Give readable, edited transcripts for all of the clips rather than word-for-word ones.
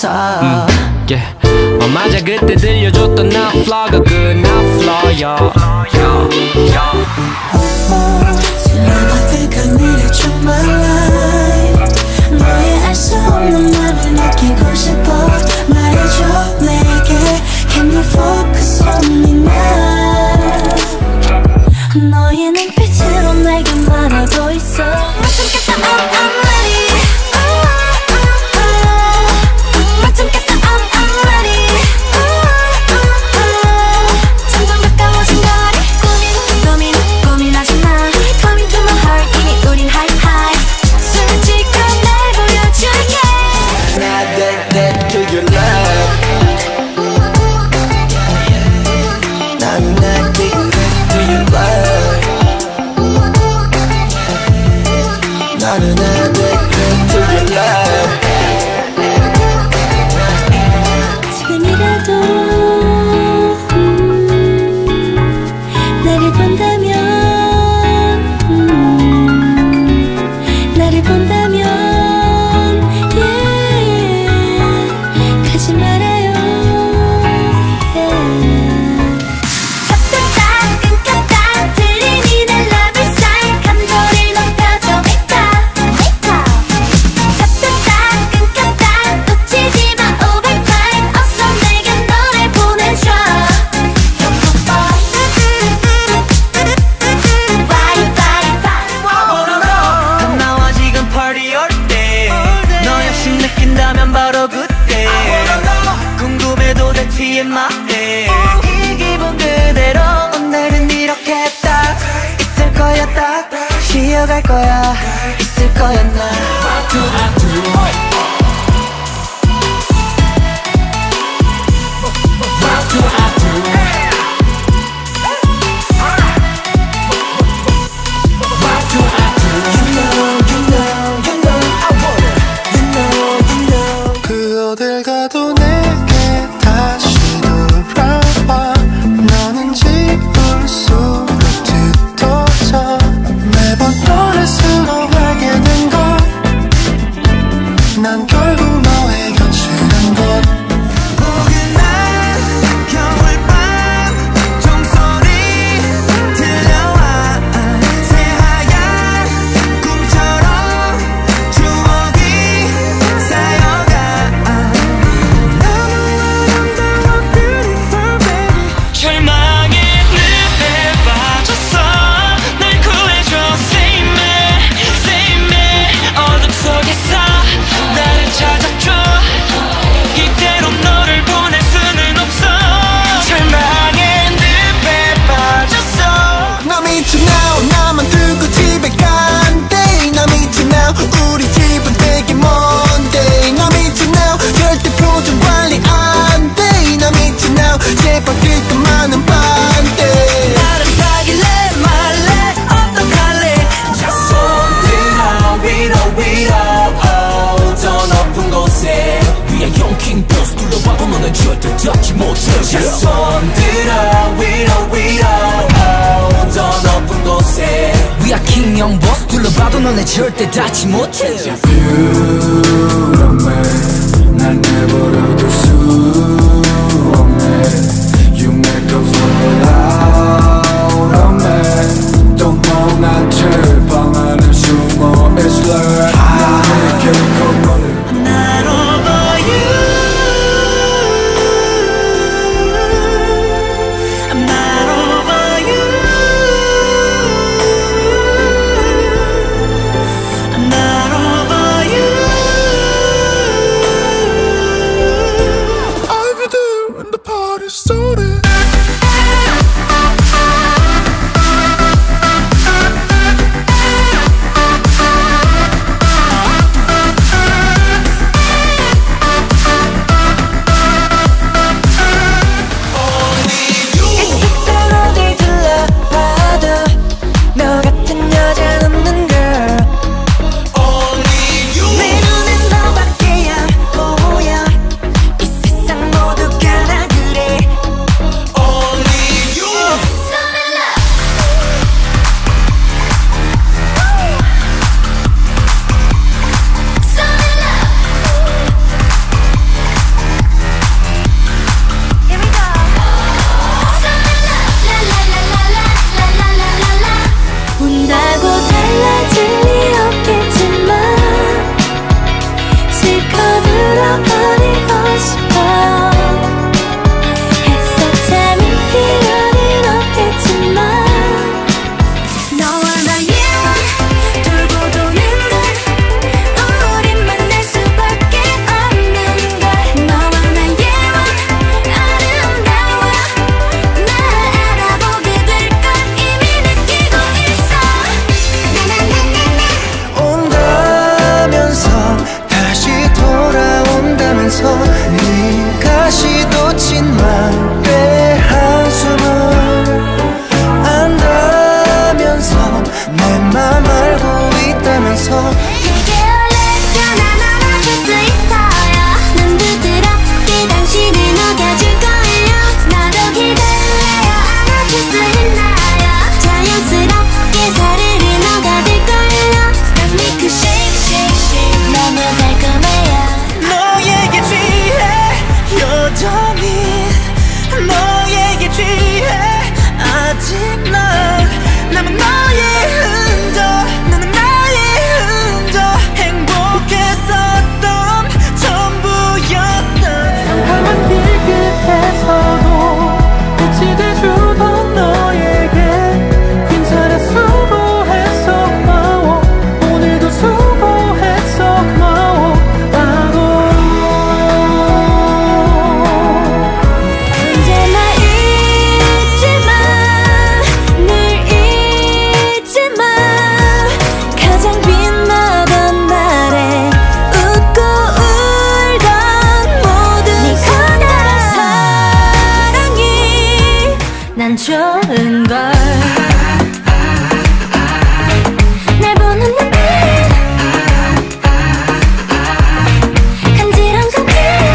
같아. 맞아 그때 들려줬던 나 플러가 그나 플러야. I think I needed you in my life. 너의 알 수 없는 맘을 느끼고 싶어. 말해줘 내게 Can you focus on me now. 너의 눈빛으로 내게 말하고 있어. 못 참겠어 I'm ready. 못 참겠어 I'm ready. 점점 가까워진 거리. 고민하지 마. Coming to my heart 이미 우린 high high. 솔직한 날 보여줄게. Not that to your love. I'm not that to your love. 나는 not that to your love. 지금이라도 나를 본다면 나를 본다면 yeah. 가지 말아요 yeah. 섰다 끊겼다 들리니 내 love sign 감도를 높여줘 섰다 끊겼다 놓치지 마 overtime 어서 내게 너를 보내줘 나와 지금 party all day. 너 역시 느낀다면 바로 그때. 궁금해도 내 TMI. 이 기분 그대로 오늘은 이렇게 딱 있을 거야. 딱 쉬어갈 거야. 있을 거야 나. 그 어딜 가도 내게 다시 돌아와. 너는 지울수록 뒤터져. 매번 너를 수놓하게 된 것. 난 결국 너의 곁이란 것. 포근한 겨울밤 종소리 들려와. 새하얀 꿈처럼 추억이 쌓여가. 너무 아름다워 beautiful baby. 절망의 늪에 빠졌어. 날 구해줘 save me 어둠 속에서 나를 찾아줘. 이대로 너를 보낼 수는 없어. 절망의 늪에 빠졌어. 나 미쳐 now 나만 두고 집에 간대. 나 미쳐 now 우리 집은 되게 먼데. 나 미쳐 now 절대 표정 관리 안돼. 나 미쳐 now 제발 그것만은 반대. 나를 사귈래 말래 어떡할래. 자손 들어 위로 더 높은 곳에. 위에 용킹 버스 둘러봐도 너는 절대 닿지 못해. 자손 들어 위로 더 높은 곳에. 위에 킹형 버스 둘러봐도 너네 절대 닿지 못해. 날 내버려둘 수 없네. You make a fool out of me. Don't know 나한테 방 안에 숨어 It's like 나에게 건너를. Not over you. I'm not over you. I'm not over you. I'll be there when the party started. 다른 걸 날 보는 눈빛 간지러운 손길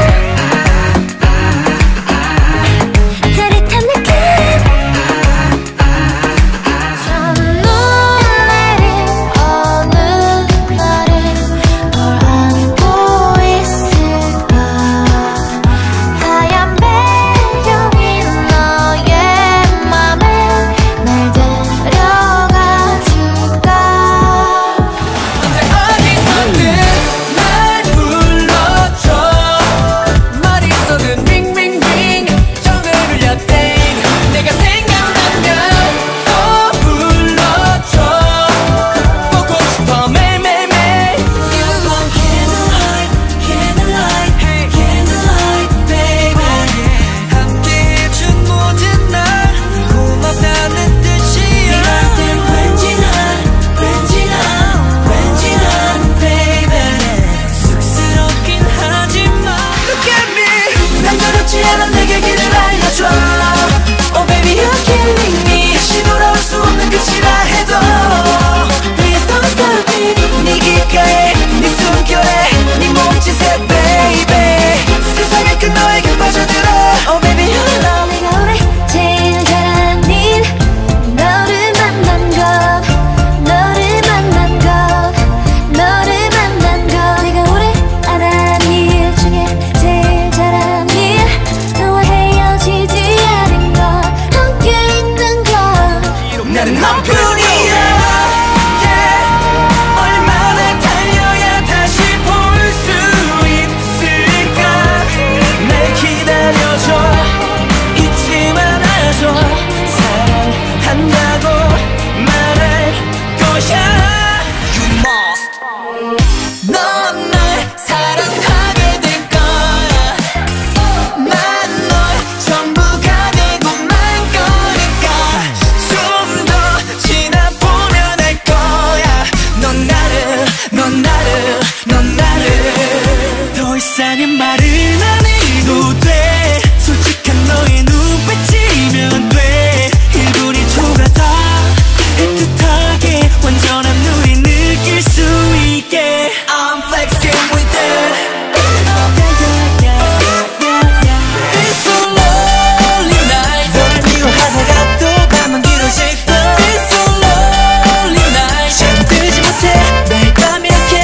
짜릿한 느낌 참 놀래린 어느 날에 널 안고 있을까 하얀 배경인 너의 맘에 날 데려가 줄까 언제 어디서든 날 불러줘 머릿속은 링링링 정을 울려 땡 내가 생각나면 또 불러줘 보고 싶어 매일매일매일 You want candlelight, candlelight, candlelight, baby 함께해준 모든 날 고맙다는 뜻이야 이럴 땐 왠지 난 baby 쑥스럽긴 하지만 Look at me 남자답지 않은 내게 길을 알려줘 Oh baby you're killing me 다시 돌아올 수 없는 끝이라 해도 Please don't stop me 네 귓가에 네 숨결에 네 몸짓에 baby 세상의 끝 너에게 빠져들어 Oh baby you're love 내가 올해 제일 잘하는 너를 만난 것 너를 만난 것 너를 만난 것 내가 올해 알아낸 일 중에 제일 잘한 일 너와 헤어지지 않은 것 함께 있는 것 나는 너뿐이야 yeah. 얼마나 달려야 다시 볼 수 있을까 날 기다려줘 잊지 말아줘 사랑한다고 말할 거야 You must 넌 날 사랑하게 될 거야 난 널 전부가 되고 말 거니까 좀 더 지나보면 알 거야 넌 나를 더 이상의 말은 안 해도 돼 솔직한 너의 눈빛이면 돼 1분이 초과다 애틋하게 완전한 우리 느낄 수 있게 I'm flexing with it It's so lonely night 널 미워하다가 또 밤은 길어질 걸 It's so lonely night 잠들지 못해 매일 밤 이렇게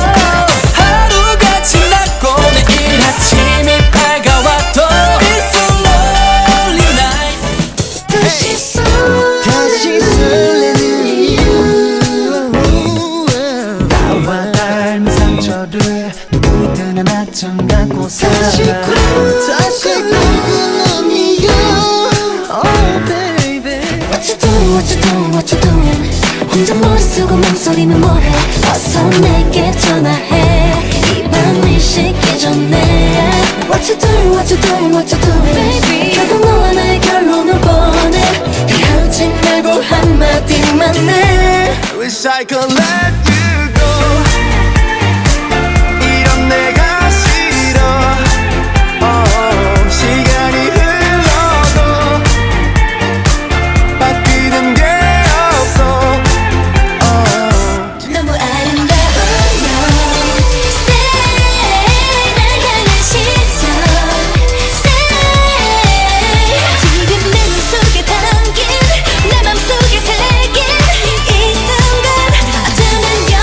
하루가 지나고 내일 아침이 밝아와도 It's so lonely night 다시 다시 설레는 이유 나와 닮은 상처를 누구든 하나쯤 갖고 살아 다시 꿈꾸는 이유 Oh baby What you doing what you doing what you doing 혼자 머리 쓰고 몸소리는 뭐해 어서 내게 전화해 이 밤을 식기 전에 What you doing what you doing what you doing baby 결국 너와 나의 결론을 보내 헤어지 말고 한마디만 해 Wish I could let you go 이런 내가 싫어 시간이 흘러도 바뀌는 게 없어 너무 아름다운 너 Stay 날 향한 시선 Stay 지금 내 눈 속에 담긴 내 맘속에 새긴 이 순간 어쩌면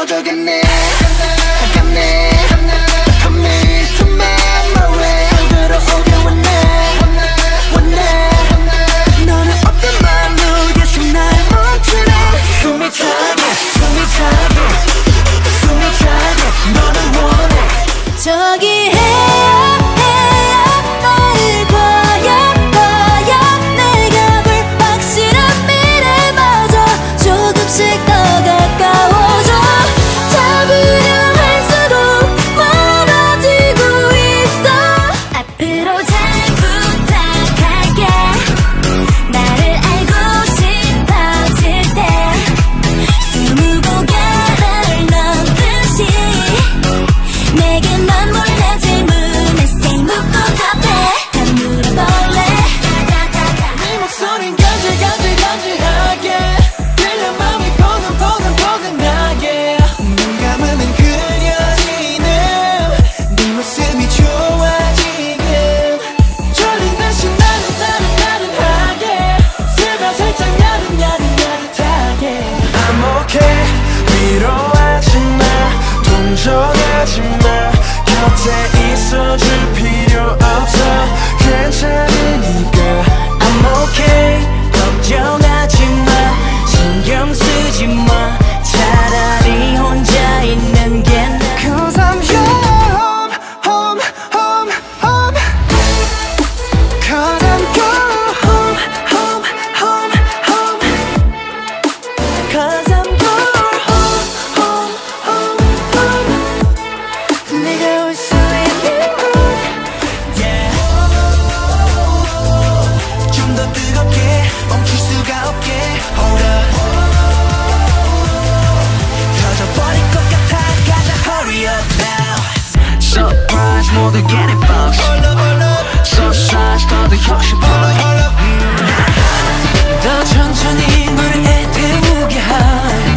꺼져겠네 아깝네 Commit to my way 들어오게 원해 너는 어떤 말로 계속 날 멈추네 숨이 차게 너는 원해 저기 해요 날 봐요 내 곁을 확실한 미래마저 조금씩 더 가까워져 잡으려 할수록 멀어지고 있어 앞으로 잘 부탁할게 나를 알고 싶어질 때 20고개를 넘듯이 내게 넌 몰라 질문에 say 묻고 답해 다 물어볼래 네 목소린 간질간질하게 들려 맘이 포근포근하게 눈 감으면 그려지는 네 모습이 좋아 지금 졸린 듯이 나른하게 슬퍼 살짝 야릇하게 I'm okay 위로하지 마 동정하지 마 곁에 있어줄 필요 없어 괜찮으니까 I'm okay 걱정하지 마 신경 쓰지 마 차라리 혼자 있는 게 나아 Cause I'm your home Cause I'm your home Cause I'm your home 내가 올 수 있는 곳 Yeah 좀 더 뜨겁게 멈출 수가 없게 Hold up 터져버릴 것 같아 가자 Hurry up now Surprise 모두 get it box So size 더도 역시 boy 더 천천히 노래에 태우게 할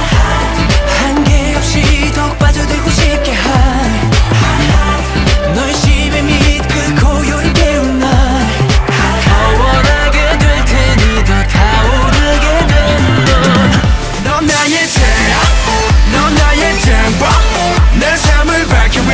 한계 없이 더욱 빠져들고 싶게 할 너의 심해 및 그 고요를 깨운 날 더 원하게 될 테니 더 타오르게 된 넌 나의 태양 넌 나의 tempo 내 삶을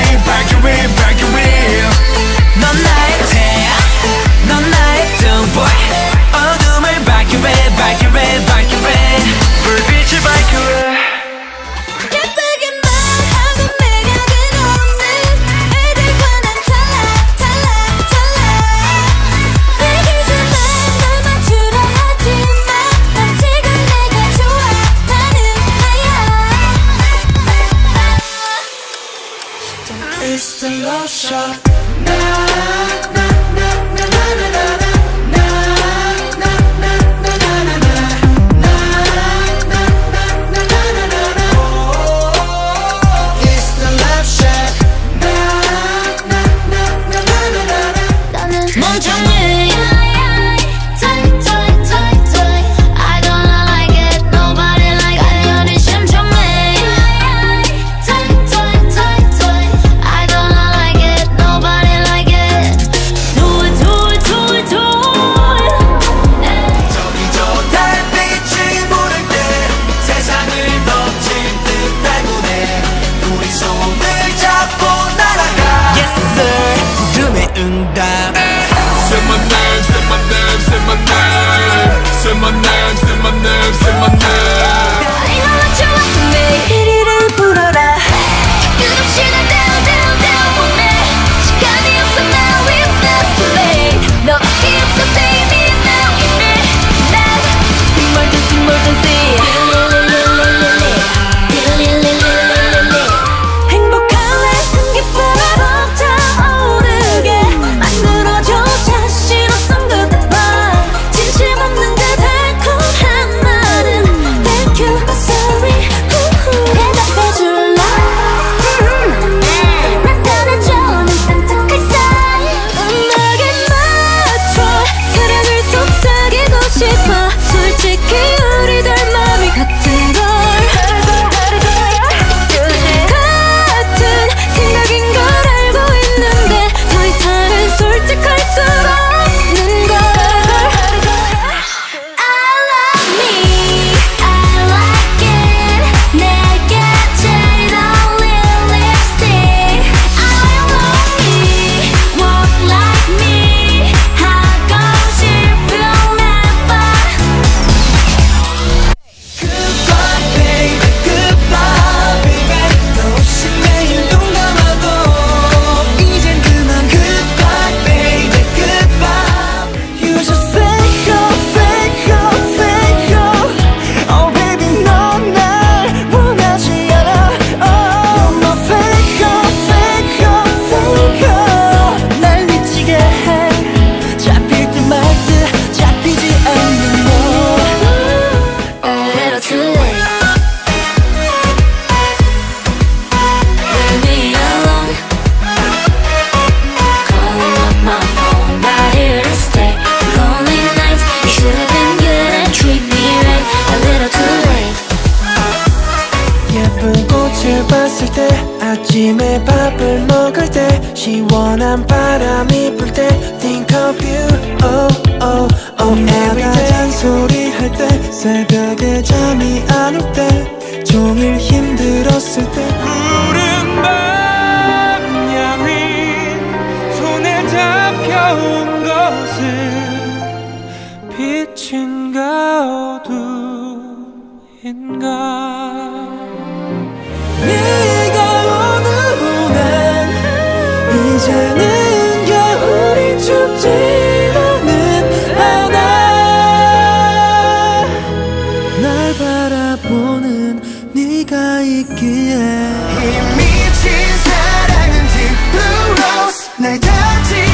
밝혀위 넌 나의 태양 넌 나의 tomboy 어둠을 밝혀위 불빛을 밝혀위 예쁘게 말하고 매력은 없는 애들과 난 달라 내 기준만 널 맞추려 하지만 난 지금 내가 좋아 나는 나야 It's the love shot It's the love shot 나는 멍청해 I don't like it nobody like it 연애 심청해 I don't like it nobody like it 꽃을 봤을 때 아침에 밥을 먹을 때 시원한 바람이 불 때 Think of you oh oh oh every day 잔소리 할 때 새벽에 잠이 안 올 때 종일 힘들었을 때 푸른 밤 양위 손에 잡혀온 것은 빛인가 어둠인가 네가 오는 난 이제는 겨울이 춥지만은 않아 날 바라보는 네가 있기에 이 미친 사랑은 deep blue rose 날 닿지